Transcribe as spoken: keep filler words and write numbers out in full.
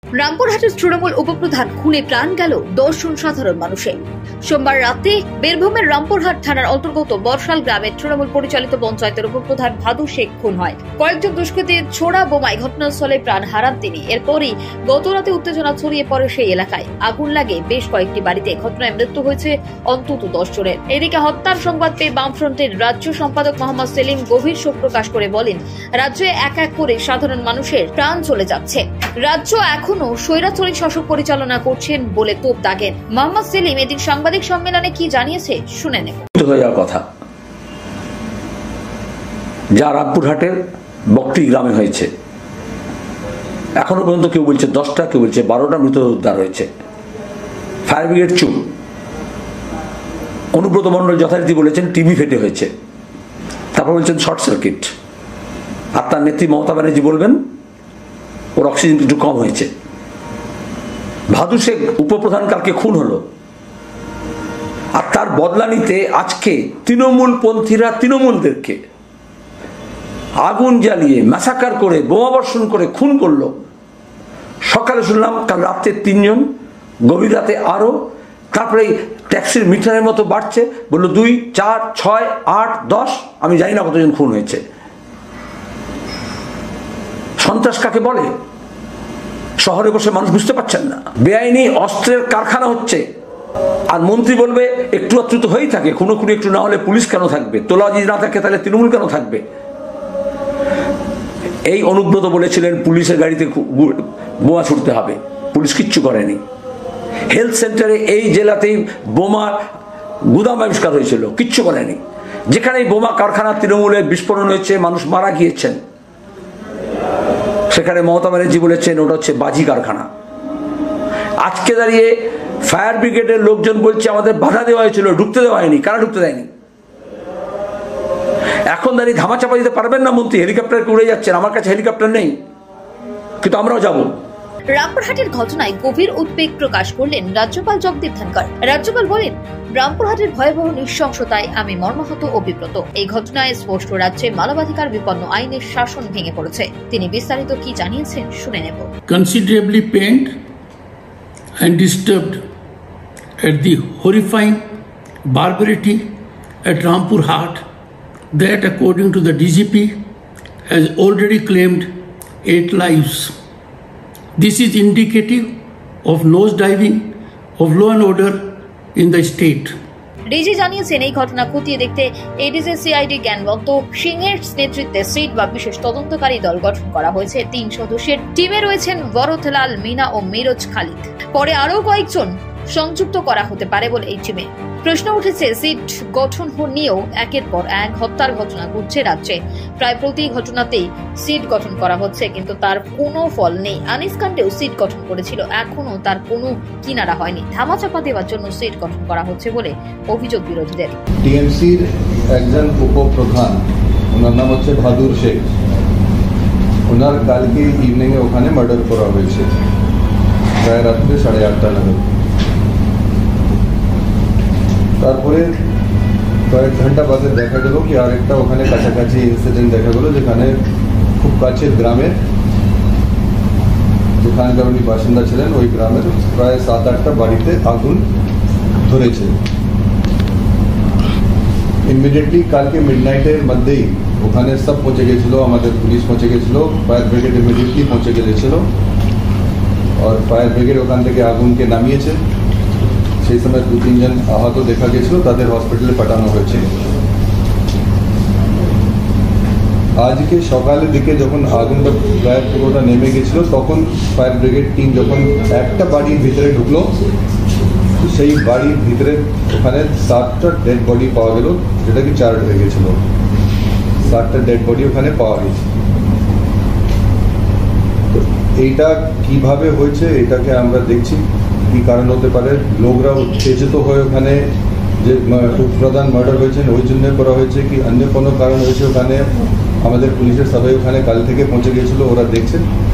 রামপুরহাটের তৃণমূল উপপ্রধান খুনে প্রাণ গেল দশজন সাধারণ মানুষের। সোমবার রাতে বীরভূমের রামপুরহাট থানার অন্তর্গত বর্ষাল গ্রামের তৃণমূল পরিচালিত পঞ্চায়েতের উপপ্রধান ভাদু শেখ খুন হয়। কয়েকজন দুষ্কৃতীর ছোড়া বোমায় ঘটনাস্থলে প্রাণ হারান তিনি। এরপরই গতরাতে উত্তেজনা ছড়িয়ে পড়ে সেই এলাকায়। আগুন লাগে বেশ কয়েকটি বাড়িতে। ঘটনায় মৃত্যু হয়েছে অন্তত দশ জনের। এদিকে হত্যার সংবাদ পেয়ে বামফ্রন্টের রাজ্য সম্পাদক মোহাম্মদ সেলিম গভীর শোক প্রকাশ করে বলেন, রাজ্যে এক এক করে সাধারণ মানুষের প্রাণ চলে যাচ্ছে। রাজ্য এখনো স্বৈরাচারী শাসক পরিচালনা করছেন বলে তোপ দাগেন মোহাম্মদ সেলিম। এদিন সাংবাদিক সম্মেলনে কি জানিয়েছে শুনে নেব। কথা যা রামপুরহাটের বকটি গ্রামে হয়েছে, এখনো পর্যন্ত কেউ বলছে দশটা, কেউ বলছে বারোটা মৃতদেহ উদ্ধার হয়েছে। ফায়ার ব্রিগেড চুপ। অনুব্রত মণ্ডল যথারীতি বলেছেন টিভি ফেটে হয়েছে, তারপর বলছেন শর্ট সার্কিট। আর তার নেত্রী মমতা ব্যানার্জি বলবেন ওর অক্সিজেন একটু কম হয়েছে। ভাদু শেখ উপপ্রধান কালকে খুন হলো, আর তার বদলা নিতে আজকে তৃণমূল পন্থীরা তৃণমূলদেরকে আগুন জ্বালিয়ে ম্যাসাকার করে বোমাবর্ষণ করে খুন করলো। সকালে শুনলাম কাল রাত্রে তিনজন, গভীর রাতে আরো, তারপরে ট্যাক্সির মিটারের মতো বাড়ছে, বললো দুই চার ছয় আট দশ, আমি জানি না কতজন খুন হয়েছে। সন্ত্রাস কাকে বলে শহরে বসে মানুষ বুঝতে পারছেন না। বেআইনি অস্ত্রের কারখানা হচ্ছে, আর মন্ত্রী বলবে একটু আত্রুত হয়েই থাকে, কোনো কোনো একটু না হলে পুলিশ কেন থাকবে, তোলাবাজি না থাকে তাহলে তৃণমূল কেন থাকবে। এই অনুব্রত বলেছিলেন পুলিশের গাড়িতে বোমা ছুটতে হবে, পুলিশ কিচ্ছু করেনি। হেলথ সেন্টারে এই জেলাতেই বোমা গুদাম আবিষ্কার হয়েছিল, কিচ্ছু করেনি। যেখানে বোমা কারখানা তৃণমূলের বিস্ফোরণ হয়েছে, মানুষ মারা গিয়েছেন, সেখানে মমতা ব্যানার্জি বলেছেন ওটা হচ্ছে বাজি কারখানা। আজকে দাঁড়িয়ে ফায়ার ব্রিগেডের লোকজন বলছে আমাদের বাধা দেওয়া হয়েছিল, ঢুকতে দেওয়া হয়নি। কারা ঢুকতে দেয়নি? এখন দাঁড়িয়ে ধামাচাপা দিতে পারবেন না মন্ত্রী, হেলিকপ্টার উড়ে যাচ্ছেন। আমার কাছে হেলিকপ্টার নেই, কিন্তু আমরাও যাব। রামপুরহাটের ঘটনায় গভীর উদ্বেগ প্রকাশ করলেন রাজ্যপাল জগদীপ ধনখড়। রাজ্যপাল বলেন, রামপুরহাটের ভয়াবহ নৃশংসতায় আমি মর্মাহত ও বিব্রত। এই ঘটনায় স্পষ্ট রাজ্যে মানবাধিকার বিপন্ন আইনের শাসন ভেঙে পড়েছে। তিনি বিস্তারিত কি জানিয়েছেন শুনে নেব। Considerably pained and disturbed at the horrifying barbarity at Rampurhat that, according to the D G P, has already claimed eight lives. This is indicative of nosediving of law and order in the state. DG জানিয়েছেন এই ঘটনা খতিয়ে দেখতে ADC CID Gyanwant সিংহের নেতৃত্বে seat বা বিশেষ তদন্তকারী দল গঠন করা হয়েছে। তিন সদস্যের টিমে রয়েছেন ভরতলাল মিনা ও মিরজ খালিদ। পরে আরও কয়েকজন সংযুক্ত করা হতে পারে বলে এই টিমে। প্রশ্ন উঠেছে সিট গঠন নিয়েও একের পর এক হত্যার ঘটনা ঘটছে রাজ্যে। প্রায় প্রতি ঘটনাতেই সিট গঠন করা হচ্ছে, কিন্তু তার কোনো ফল নেই। আনিস কাণ্ডেও সিট গঠন করেছিল, এখনো তার কোনো কিনারা হয়নি। ধামাচাপা দেওয়ার জন্য সিট গঠন করা হচ্ছে বলে অভিযোগ বিরোধীদের। টিএমসির একজন উপপ্রধান, ওনার নাম হচ্ছে ভাদু শেখ, ওনার কালকে ইভিনিং এ ওখানে মার্ডার করা হয়েছে প্রায় রাত্রে সাড়ে আটটা নাগাদ। তারপরে কয়েক ঘন্টা বাদে দেখা গেল কি আরেকটা ওখানে কাছাকাছি ইনসিডেন্ট দেখা গেল, যেখানে খুব কাছের গ্রামের, যেখানকার উনি বাসিন্দা ছিলেন, ওই গ্রামের প্রায় সাত আটটা বাড়িতে আগুন ধরেছে। ইমিডিয়েটলি কালকে মিডনাইটের মধ্যেই ওখানে সব পৌঁছে গেছিল, আমাদের পুলিশ পৌঁছে গেছিল, ফায়ার ব্রিগেড ইমিডিয়েটলি পৌঁছে গেছিল, আর ফায়ার ব্রিগেড ওখান থেকে আগুনকে নামিয়েছে। সেই সময় দু তিনজন আহত দেখা গেছিল, তাদের হসপিটালে পাঠানো হয়েছে। আজকে সকালের দিকে যখন আগুনটা প্রায় পুরোটা নেমে গেছিল, তখন ফায়ার ব্রিগেড টিম যখন একটা বাড়ির ভিতরে ঢুকলো, সেই বাড়ির ভিতরে ওখানে সাতটা ডেড বডি পাওয়া গেল, যেটা কি চার্জ হয়ে গেছিল। সাতটা ডেড বডি ওখানে পাওয়া গেছে। তো এইটা কিভাবে হয়েছে এটাকে আমরা দেখছি, কি কারণ হতে পারে। লোকরা উত্তেজিত হয়ে ওখানে যে উপপ্রধান মার্ডার হয়েছেন ওই জন্য করা হয়েছে, কি অন্য কোনো কারণ হয়েছে। ওখানে আমাদের পুলিশের সবাই ওখানে কাল থেকে পৌঁছে গিয়েছিল, ওরা দেখছেন।